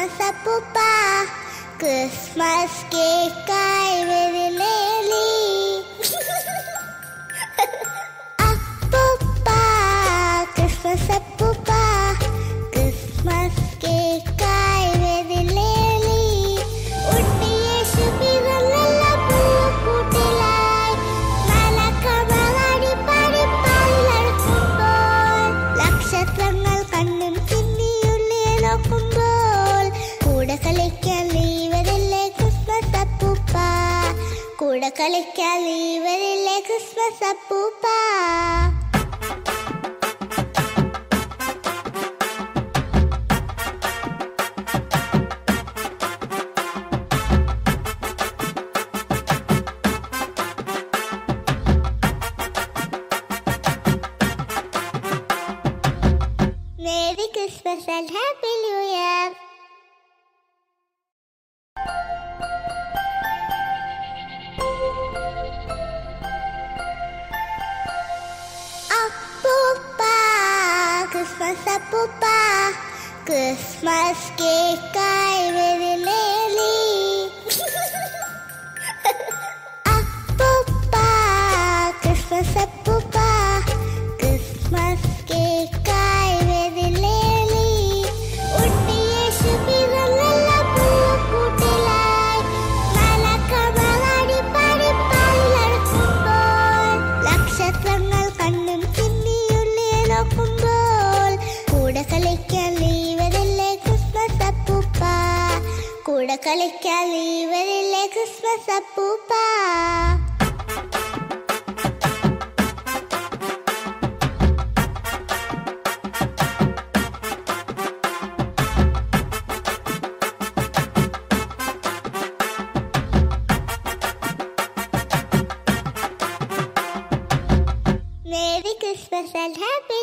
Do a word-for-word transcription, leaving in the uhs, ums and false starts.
Christmas അപ്പൂപ്പാ Christmas കേക്കായി വരില്ലേലി അപ്പൂപ്പാ ക്രിസ്മസ് അപ്പൂപ്പാ ക്രിസ്മസ് കേക്കായി വരില്ലേലി ഉണ്ണിയേശു പിറന്നല്ല പൂക്കൂട്ടിലായി മലക്കമലാടി പാടി പാടി നടക്കുമ്പോൾ നക്ഷത്രങ്ങൾ കണ്ണും ചിമ്മിയുള്ളിയെ നോക്കുമ്പോൾ കൂടെ കളിക്കാൻ ലീവരില്ലേ ക്രിസ്മസ് അപ്പൂപ്പാ കൂടെ കളിക്കാൻ ലീവരില്ലേ ക്രിസ്മസ് അപ്പൂപ്പാ Merry Christmas and Happy New Year! Appupa, Christmas Appupa, Christmas cake I very lily. Appupa, Christmas Appupa, Christmas cake I very lily. ഉണ്ണിയേശു പിറന്നല്ല പൂക്കൂട്ടിലായി മലക്കമലാടി പാടി പാടി നടക്കുമ്പോൾ നക്ഷത്രങ്ങൾ കണ്ണും ചിമ്മിയുള്ളിയെ നോക്കുമ്പോൾ കൂടെ കളിക്കാൻ ലീവരില്ലേ ക്രിസ്മസ് അപ്പൂപ്പാ കൂടെ കളിക്കാൻ ലീവരില്ലേ ക്രിസ്മസ് അപ്പൂപ്പാ Merry Christmas and Happy